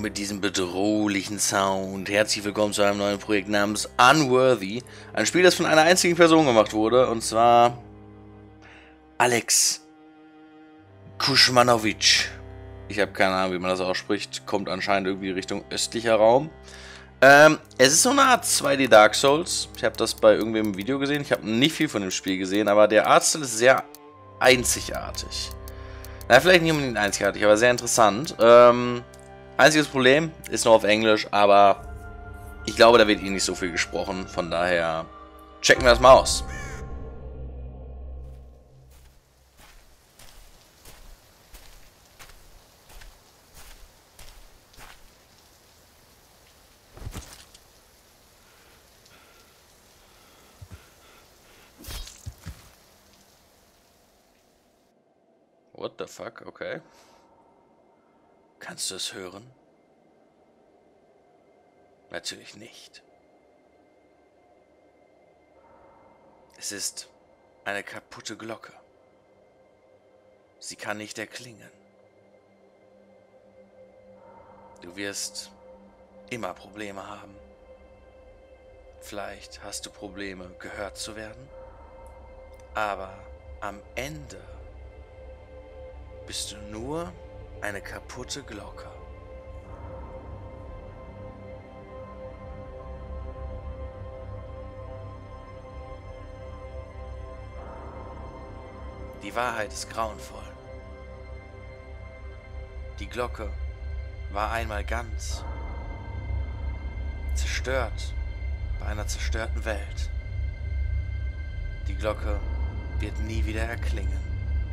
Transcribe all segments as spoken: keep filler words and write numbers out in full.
mit diesem bedrohlichen Sound. Herzlich willkommen zu einem neuen Projekt namens Unworthy. Ein Spiel, das von einer einzigen Person gemacht wurde, und zwar Alex Kuschmanowitsch. Ich habe keine Ahnung, wie man das ausspricht. Kommt anscheinend irgendwie Richtung östlicher Raum. Ähm, es ist so eine Art zwei D Dark Souls. Ich habe das bei irgendwem im Video gesehen. Ich habe nicht viel von dem Spiel gesehen, aber der Artstyle ist sehr einzigartig. Na, vielleicht nicht unbedingt einzigartig, aber sehr interessant. Ähm, einziges Problem ist nur auf Englisch, aber ich glaube, da wird eh nicht so viel gesprochen. Von daher checken wir das mal aus. What the fuck? Okay. Kannst du es hören? Natürlich nicht. Es ist eine kaputte Glocke. Sie kann nicht erklingen. Du wirst immer Probleme haben. Vielleicht hast du Probleme, gehört zu werden. Aber am Ende bist du nur eine kaputte Glocke. Die Wahrheit ist grauenvoll. Die Glocke war einmal ganz zerstört bei einer zerstörten Welt. Die Glocke wird nie wieder erklingen.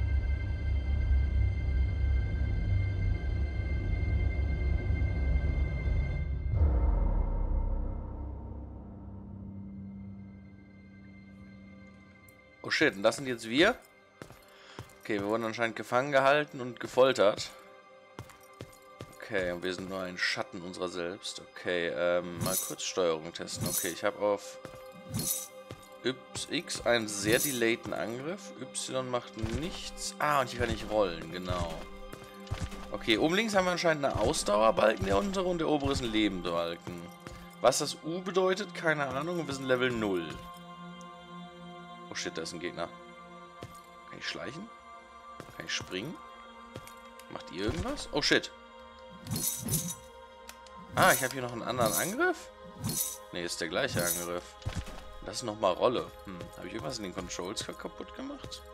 Oh shit, und das sind jetzt wir? Okay, wir wurden anscheinend gefangen gehalten und gefoltert. Okay, und wir sind nur ein Schatten unserer selbst. Okay, ähm, mal kurz Steuerung testen. Okay, ich habe auf X einen sehr delayten Angriff. Y macht nichts. Ah, und hier kann ich rollen, genau. Okay, oben links haben wir anscheinend eine Ausdauerbalken, der untere, und der obere ist ein Lebendbalken. Was das U bedeutet, keine Ahnung, und wir sind Level null. Oh shit, da ist ein Gegner. Kann ich schleichen? Kann ich springen? Macht ihr irgendwas? Oh shit. Ah, ich habe hier noch einen anderen Angriff? Ne, ist der gleiche Angriff. Das ist nochmal Rolle. Hm, habe ich irgendwas in den Controls kaputt gemacht?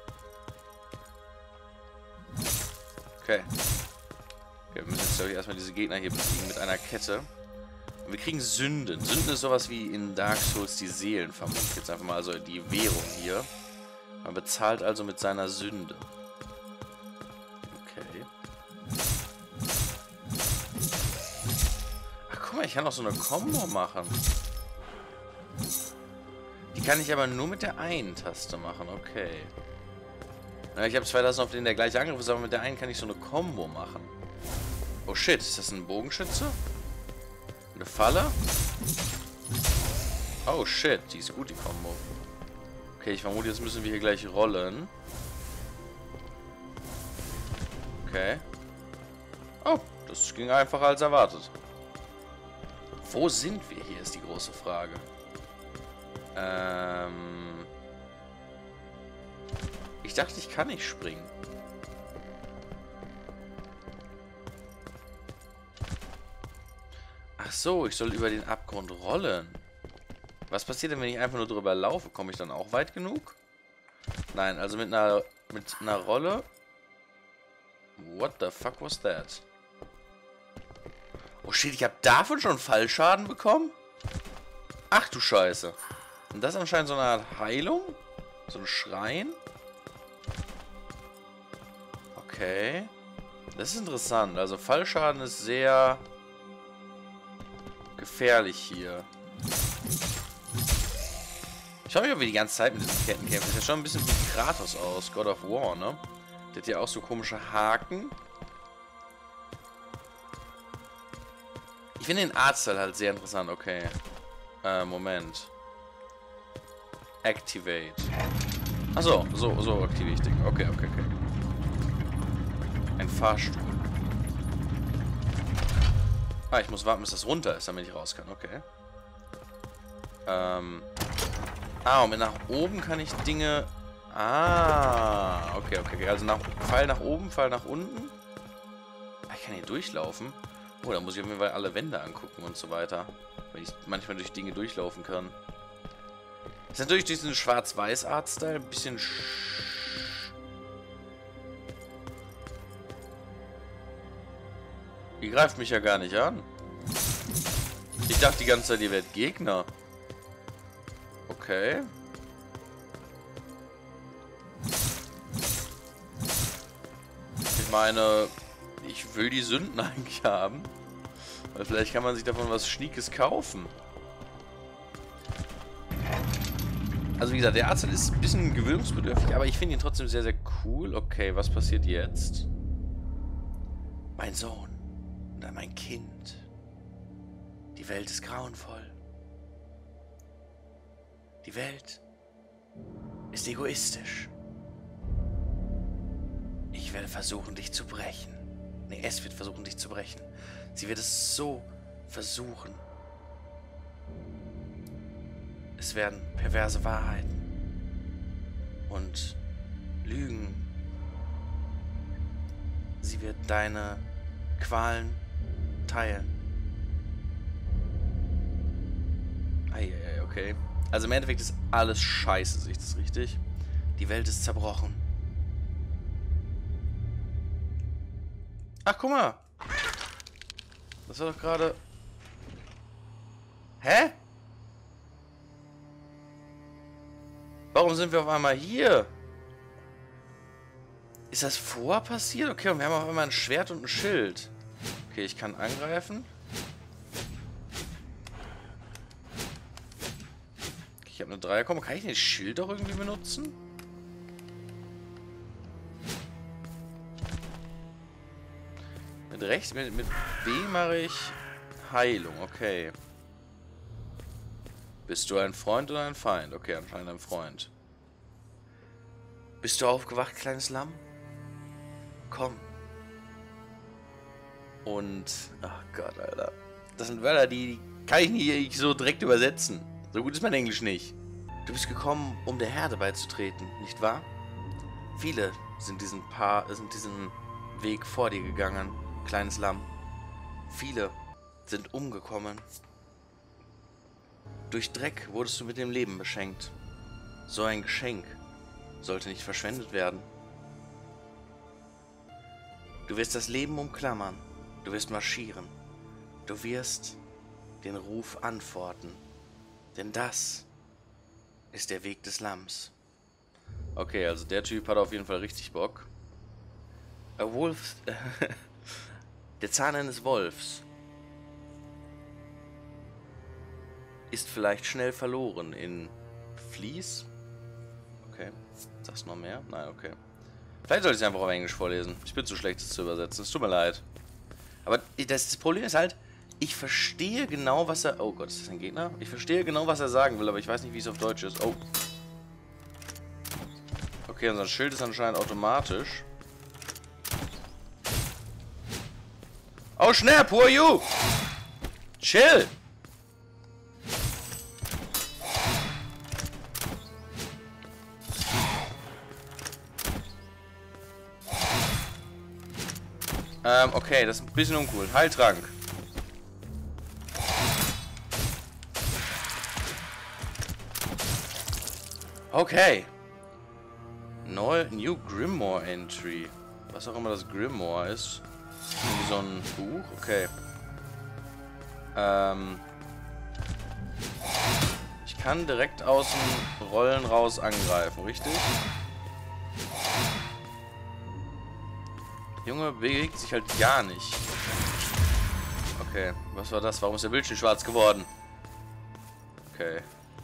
Okay. Okay, wir müssen jetzt glaube ich erstmal diese Gegner hier besiegen mit einer Kette. Und wir kriegen Sünden. Sünden ist sowas wie in Dark Souls die Seelen, vermute ich jetzt einfach mal, also die Währung hier. Man bezahlt also mit seiner Sünde. Okay. Ach, guck mal, ich kann auch so eine Combo machen. Die kann ich aber nur mit der einen Taste machen, okay. Ja, ich habe zwei Tasten, auf denen der gleiche Angriff ist, aber mit der einen kann ich so eine Combo machen. Oh shit, ist das ein Bogenschütze? Eine Falle? Oh shit, die ist gut, die Combo. Okay, ich vermute, jetzt müssen wir hier gleich rollen. Okay. Oh, das ging einfacher als erwartet. Wo sind wir hier, ist die große Frage. Ähm... Ich dachte, ich kann nicht springen. Ach so, ich soll über den Abgrund rollen. Was passiert denn, wenn ich einfach nur drüber laufe? Komme ich dann auch weit genug? Nein, also mit einer mit einer Rolle. What the fuck was that? Oh shit, ich habe davon schon Fallschaden bekommen? Ach du Scheiße. Und das ist anscheinend so eine Art Heilung? So ein Schrein? Okay. Das ist interessant. Also Fallschaden ist sehr gefährlich hier. Ich schaue mich aber die ganze Zeit mit diesen Kettenkämpfen. Das sieht ja schon ein bisschen wie Kratos aus, God of War, ne? Der hat ja auch so komische Haken. Ich finde den Artstyle halt sehr interessant. Okay. Äh, Moment. Activate. Achso, so, so aktiviere ich Dinge. Okay, okay, okay. Ein Fahrstuhl. Ah, ich muss warten, bis das runter ist, damit ich raus kann. Okay. Ähm. Ah, und nach oben kann ich Dinge... Ah, okay, okay, okay. Also nach, Pfeil nach oben, Pfeil nach unten. Ah, ich kann hier durchlaufen. Oh, da muss ich auf jeden Fall alle Wände angucken und so weiter. Weil ich manchmal durch Dinge durchlaufen kann. Ist natürlich durch diesen Schwarz-Weiß-Art-Style ein bisschen... Sch Die greift mich ja gar nicht an. Ich dachte die ganze Zeit, ihr werdet Gegner. Okay. Ich meine, ich will die Sünden eigentlich haben. Weil vielleicht kann man sich davon was Schniekes kaufen. Also wie gesagt, der Arzt ist ein bisschen gewöhnungsbedürftig, aber ich finde ihn trotzdem sehr, sehr cool. Okay, was passiert jetzt? Mein Sohn oder mein Kind. Die Welt ist grauenvoll. Die Welt ist egoistisch. Ich werde versuchen, dich zu brechen. Nee, es wird versuchen, dich zu brechen. Sie wird es so versuchen. Es werden perverse Wahrheiten und Lügen. Sie wird deine Qualen teilen. Eieiei, okay. Also im Endeffekt ist alles scheiße, sehe ich das richtig? Die Welt ist zerbrochen. Ach, guck mal. Das war doch gerade... Hä? Warum sind wir auf einmal hier? Ist das vorher passiert? Okay, und wir haben auf einmal ein Schwert und ein Schild. Okay, ich kann angreifen. Ich habe eine Dreier. Komm, kann ich den Schild auch irgendwie benutzen? Mit rechts, mit, mit B mache ich Heilung. Okay. Bist du ein Freund oder ein Feind? Okay, anscheinend ein Freund. Bist du aufgewacht, kleines Lamm? Komm. Und... Ach Gott, Alter. Das sind Wörter, die kann ich nicht so direkt übersetzen. So gut ist mein Englisch nicht. Du bist gekommen, um der Herde beizutreten, nicht wahr? Viele sind diesen Paar, sind diesen Weg vor dir gegangen, kleines Lamm. Viele sind umgekommen. Durch Dreck wurdest du mit dem Leben beschenkt. So ein Geschenk sollte nicht verschwendet werden. Du wirst das Leben umklammern. Du wirst marschieren. Du wirst den Ruf antworten. Denn das ist der Weg des Lamms. Okay, also der Typ hat auf jeden Fall richtig Bock. A Wolf... Der Zahn eines Wolfs ist vielleicht schnell verloren in Vlies. Okay. Sagst du noch mehr? Nein, okay. Vielleicht sollte ich es einfach auf Englisch vorlesen. Ich bin zu schlecht, es zu übersetzen. Es tut mir leid. Aber das, das Problem ist halt, ich verstehe genau, was er... Oh Gott, ist das ein Gegner? Ich verstehe genau, was er sagen will, aber ich weiß nicht, wie es auf Deutsch ist. Oh. Okay, unser Schild ist anscheinend automatisch. Oh, snap! Who are you? Chill! Ähm, okay, das ist ein bisschen uncool. Heiltrank. Okay. Neu, New Grimoire Entry. Was auch immer das Grimoire ist. Irgendwie so ein Buch. Okay. Ähm. Ich kann direkt aus dem Rollen raus angreifen, richtig? Junge bewegt sich halt gar nicht. Okay, was war das? Warum ist der Bildschirm schwarz geworden? Okay.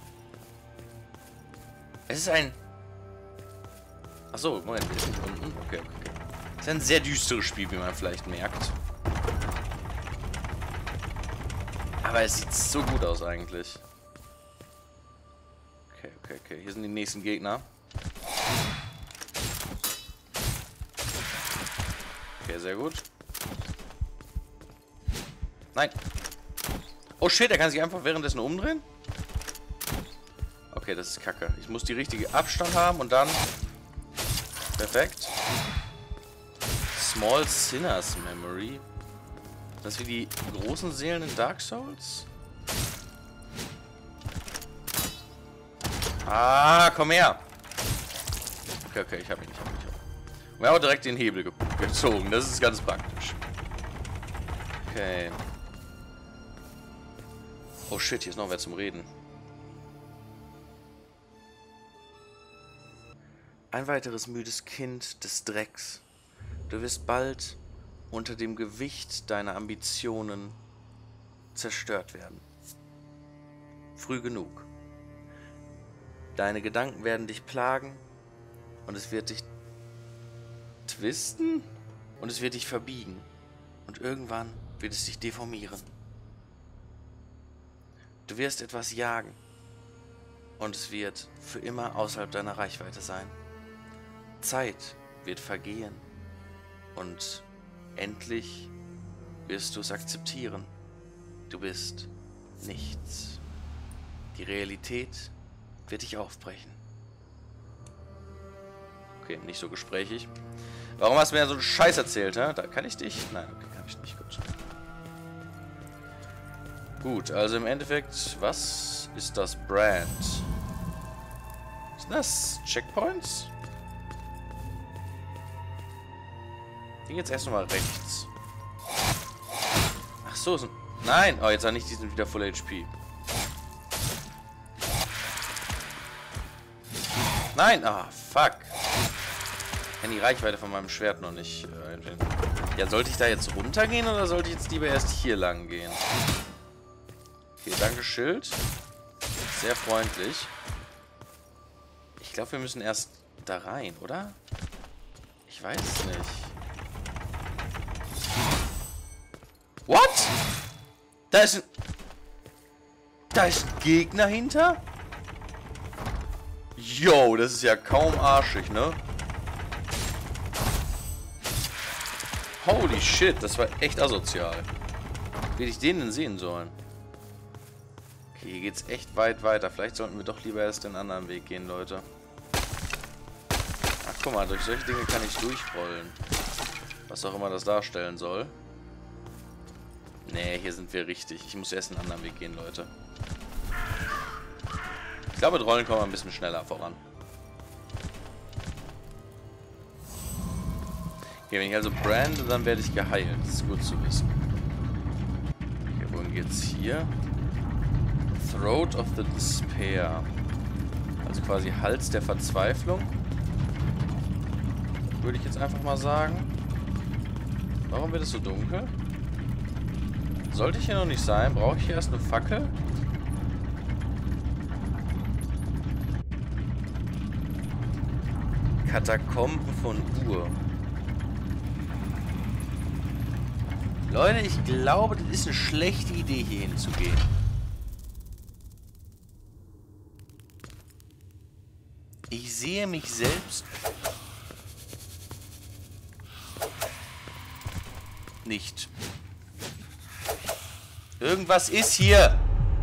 Es ist ein... Achso, Moment, wir sind unten. Okay, okay. Es ist ein sehr düsteres Spiel, wie man vielleicht merkt. Aber es sieht so gut aus eigentlich. Okay, okay, okay. Hier sind die nächsten Gegner. Okay, sehr gut. Nein. Oh shit, er kann sich einfach währenddessen umdrehen? Okay, das ist kacke. Ich muss die richtige Abstand haben und dann... Perfekt. Small Sinners Memory. Das wie die großen Seelen in Dark Souls? Ah, komm her! Okay, okay, ich hab ihn, ich hab ihn, ich hab ihn. Wir haben auch direkt den Hebel ge gezogen. Das ist ganz praktisch. Okay. Oh shit, hier ist noch wer zum Reden. Ein weiteres müdes Kind des Drecks. Du wirst bald unter dem Gewicht deiner Ambitionen zerstört werden. Früh genug. Deine Gedanken werden dich plagen und es wird dich twisten und es wird dich verbiegen und irgendwann wird es dich deformieren. Du wirst etwas jagen und es wird für immer außerhalb deiner Reichweite sein. Zeit wird vergehen und endlich wirst du es akzeptieren. Du bist nichts. Die Realität wird dich aufbrechen. Okay, nicht so gesprächig. Warum hast du mir so einen Scheiß erzählt, hä? Da kann ich dich? Nein, okay, kann ich nicht. Gut. Gut, also im Endeffekt, was ist das Brand? Sind das Checkpoints? Hier geht's erst nochmal rechts. Ach so, sind... Nein! Oh, jetzt auch nicht, die sind wieder Full H P. Nein! Ah, fuck. Ich kann die Reichweite von meinem Schwert noch nicht äh, einstellen. Ja, sollte ich da jetzt runtergehen oder sollte ich jetzt lieber erst hier lang gehen? Okay, danke Schild. Sehr freundlich. Ich glaube, wir müssen erst da rein, oder? Ich weiß es nicht. What? Da ist ein... Da ist ein Gegner hinter? Yo, das ist ja kaum arschig, ne? Holy shit, das war echt asozial. Wie hätte ich den denn sehen sollen? Okay, hier geht's echt weit weiter. Vielleicht sollten wir doch lieber erst den anderen Weg gehen, Leute. Ach, guck mal, durch solche Dinge kann ich durchrollen. Was auch immer das darstellen soll. Nee, hier sind wir richtig. Ich muss erst einen anderen Weg gehen, Leute. Ich glaube, mit Rollen kommen wir ein bisschen schneller voran. Okay, wenn ich also brande, dann werde ich geheilt. Das ist gut zu wissen. Okay, wohin geht's hier? Throat of the Despair. Also quasi Hals der Verzweiflung. Würde ich jetzt einfach mal sagen. Warum wird es so dunkel? Sollte ich hier noch nicht sein? Brauche ich hier erst eine Fackel? Katakomben von Ur. Leute, ich glaube, das ist eine schlechte Idee, hier hinzugehen. Ich sehe mich selbst nicht. Irgendwas ist hier.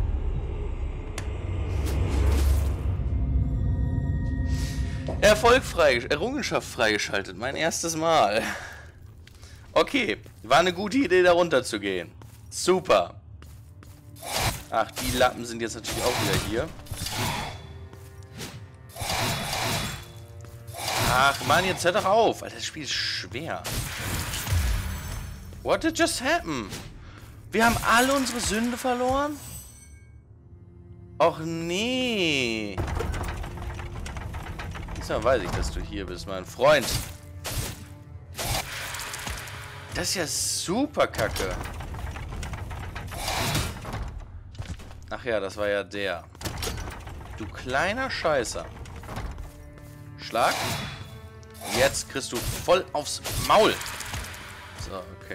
Erfolg frei, Errungenschaft freigeschaltet. Mein erstes Mal. Okay, war eine gute Idee, da runter zu gehen. Super. Ach, die Lappen sind jetzt natürlich auch wieder hier. Ach, Mann, jetzt hör doch auf. Alter, das Spiel ist schwer. What did just happen? Wir haben alle unsere Sünde verloren? Och nee. Diesmal weiß ich, dass du hier bist, mein Freund. Das ist ja super kacke. Ach ja, das war ja der. Du kleiner Scheißer. Schlag. Jetzt kriegst du voll aufs Maul. So, okay.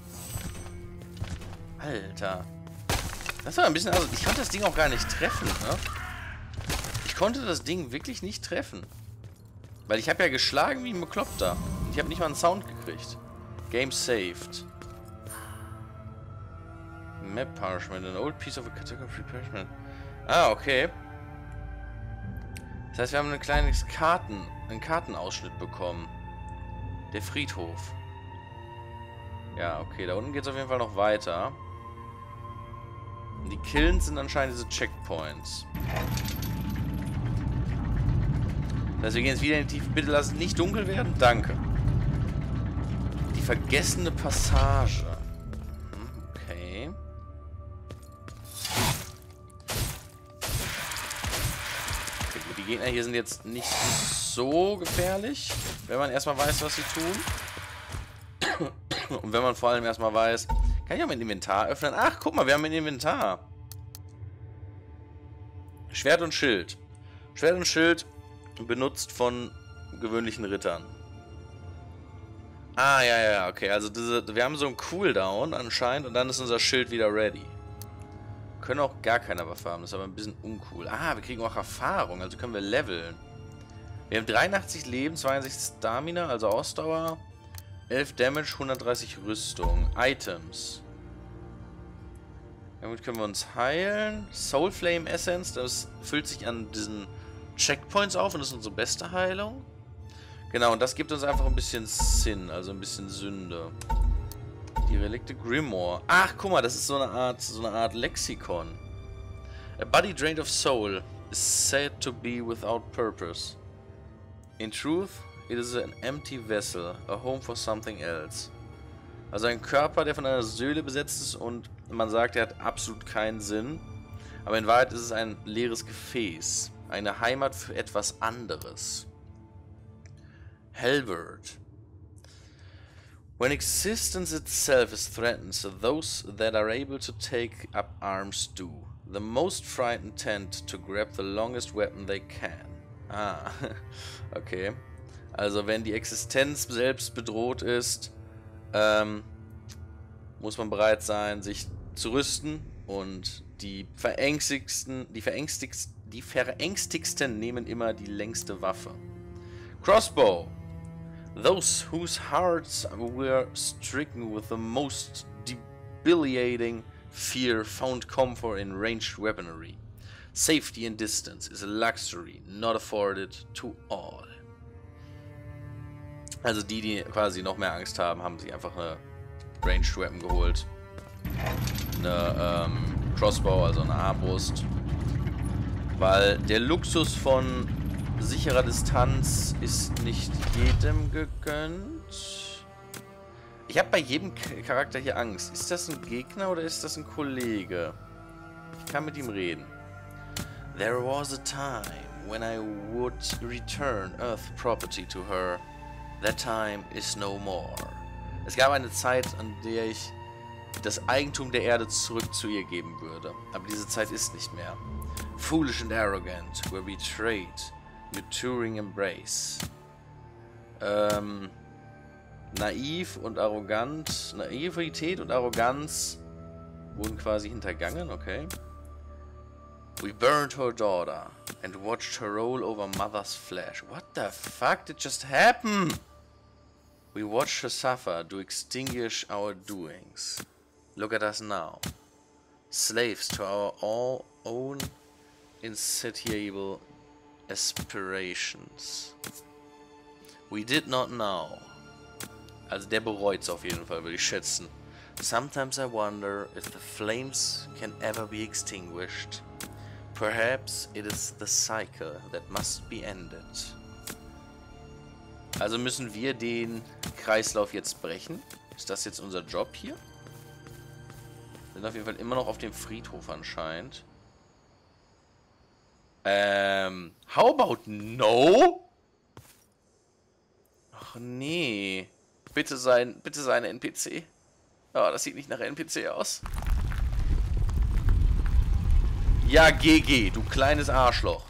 Alter. Das war ein bisschen... Also, ich konnte das Ding auch gar nicht treffen, ne? Ich konnte das Ding wirklich nicht treffen. Weil ich habe ja geschlagen wie ein Bekloppter. Ich habe nicht mal einen Sound gekriegt. Game saved. Map Parchment, an old piece of a cartography parchment. Ah, okay. Das heißt, wir haben ein kleines Karten, einen Kartenausschnitt bekommen. Der Friedhof. Ja, okay, da unten geht es auf jeden Fall noch weiter. Und die Kilns sind anscheinend diese Checkpoints. Das heißt, wir gehen jetzt wieder in die Tiefe. Bitte lass es nicht dunkel werden. Danke. Die vergessene Passage. Okay. Okay, gut, die Gegner hier sind jetzt nicht so gefährlich, wenn man erstmal weiß, was sie tun. Und wenn man vor allem erstmal weiß, kann ich auch mein Inventar öffnen? Ach, guck mal, wir haben ein Inventar. Schwert und Schild. Schwert und Schild benutzt von gewöhnlichen Rittern. Ah, ja, ja, okay. Also diese, wir haben so einen Cooldown anscheinend und dann ist unser Schild wieder ready. Können auch gar keine Waffe haben, das ist aber ein bisschen uncool. Ah, wir kriegen auch Erfahrung, also können wir leveln. Wir haben dreiundachtzig Leben, zweiundsechzig Stamina, also Ausdauer, elf Damage, hundertdreißig Rüstung. Items. Damit können wir uns heilen. Soul Flame Essence, das füllt sich an diesen Checkpoints auf und das ist unsere beste Heilung. Genau, und das gibt uns einfach ein bisschen Sin, also ein bisschen Sünde. Die Relikte Grimoire. Ach, guck mal, das ist so eine Art, so eine Art Lexikon. A body drained of soul is said to be without purpose. In truth, it is an empty vessel, a home for something else. Also ein Körper, der von einer Seele besetzt ist und man sagt, er hat absolut keinen Sinn. Aber in Wahrheit ist es ein leeres Gefäß. Eine Heimat für etwas anderes. Halberd. When existence itself is threatened, so those that are able to take up arms do. The most frightened tend to grab the longest weapon they can. Ah, okay. Also wenn die Existenz selbst bedroht ist, ähm, muss man bereit sein, sich zu rüsten und die verängstigsten, die verängstigsten, die verängstigsten nehmen immer die längste Waffe. Crossbow. Those whose hearts were stricken with the most debilitating fear found comfort in ranged weaponry. Safety and distance is a luxury not afforded to all. Also die, die quasi noch mehr Angst haben, haben sich einfach eine Ranged Weapon geholt. Eine ähm, Crossbow, also eine Armbrust. Weil der Luxus von sicherer Distanz ist nicht jedem gegönnt. Ich habe bei jedem Charakter hier Angst. Ist das ein Gegner oder ist das ein Kollege? Ich kann mit ihm reden. There was a time when I would return Earth property to her. That time is no more. Es gab eine Zeit, an der ich das Eigentum der Erde zurück zu ihr geben würde. Aber diese Zeit ist nicht mehr. Foolish and arrogant were betrayed. Your touring embrace. Ähm, naiv und arrogant. Naivität und Arroganz wurden quasi hintergangen, okay. We burned her daughter and watched her roll over mother's flesh. What the fuck did just happen? We watched her suffer to extinguish our doings. Look at us now. Slaves to our all own insatiable aspirations. We did not know. Also der bereut's auf jeden Fall, würde ich schätzen. Sometimes I wonder if the flames can ever be extinguished. Perhaps it is the cycle that must be ended. Also müssen wir den Kreislauf jetzt brechen? Ist das jetzt unser Job hier? Wir sind auf jeden Fall immer noch auf dem Friedhof anscheinend. Ähm, how about no? Ach nee. Bitte sein, bitte sein N P C. Oh, das sieht nicht nach N P C aus. Ja, G G, du kleines Arschloch.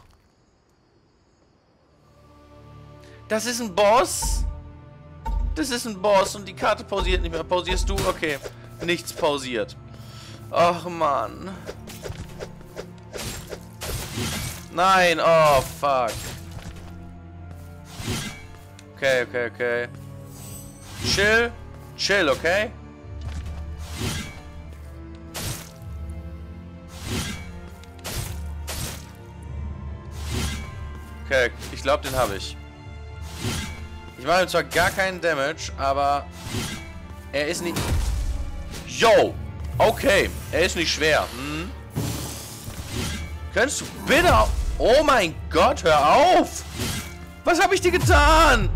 Das ist ein Boss? Das ist ein Boss und die Karte pausiert nicht mehr. Pausierst du? Okay. Nichts pausiert. Ach, Mann. Nein, oh, fuck. Okay, okay, okay. Chill. Chill, okay? Okay, ich glaube, den habe ich. Ich mache ihm zwar gar keinen Damage, aber er ist nicht... Yo! Okay, er ist nicht schwer. Hm? Könntest du bitte... Oh mein Gott, hör auf! Was habe ich dir getan?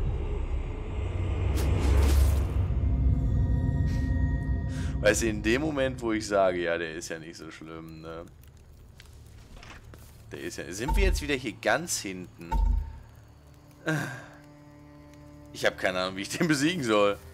Weißt du, in dem Moment, wo ich sage, ja, der ist ja nicht so schlimm, ne? Der ist ja... Sind wir jetzt wieder hier ganz hinten? Ich habe keine Ahnung, wie ich den besiegen soll.